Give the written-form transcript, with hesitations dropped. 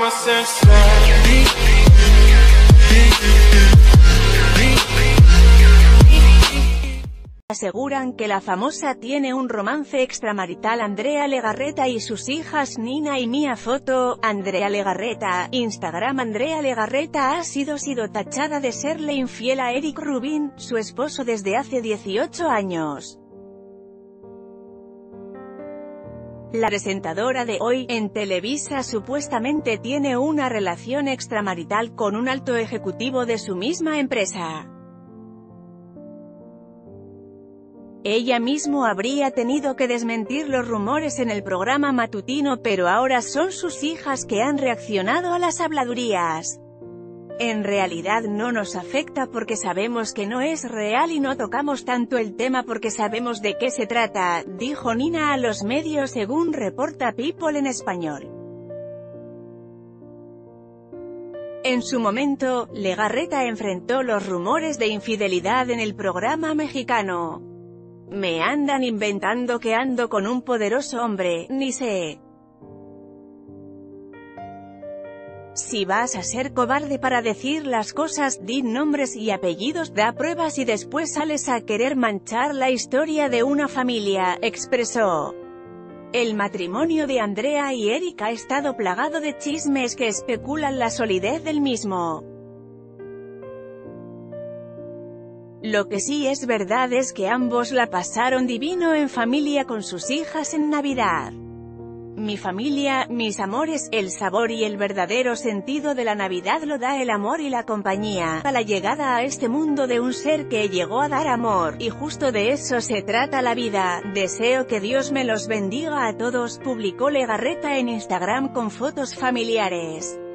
Aseguran que la famosa tiene un romance extramarital. Andrea Legarreta y sus hijas Nina y Mia. Foto, Andrea Legarreta, Instagram. Andrea Legarreta ha sido tachada de serle infiel a Eric Rubin, su esposo desde hace 18 años. La presentadora de Hoy, en Televisa, supuestamente tiene una relación extramarital con un alto ejecutivo de su misma empresa. Ella mismo habría tenido que desmentir los rumores en el programa matutino, pero ahora son sus hijas que han reaccionado a las habladurías. En realidad no nos afecta porque sabemos que no es real y no tocamos tanto el tema porque sabemos de qué se trata, dijo Nina a los medios según reporta People en español. En su momento, Legarreta enfrentó los rumores de infidelidad en el programa mexicano. Me andan inventando que ando con un poderoso hombre, ni sé. Si vas a ser cobarde para decir las cosas, di nombres y apellidos, da pruebas y después sales a querer manchar la historia de una familia, expresó. El matrimonio de Andrea y Eric ha estado plagado de chismes que especulan la solidez del mismo. Lo que sí es verdad es que ambos la pasaron divino en familia con sus hijas en Navidad. Mi familia, mis amores, el sabor y el verdadero sentido de la Navidad lo da el amor y la compañía, a la llegada a este mundo de un ser que llegó a dar amor, y justo de eso se trata la vida. Deseo que Dios me los bendiga a todos, publicó Legarreta en Instagram con fotos familiares.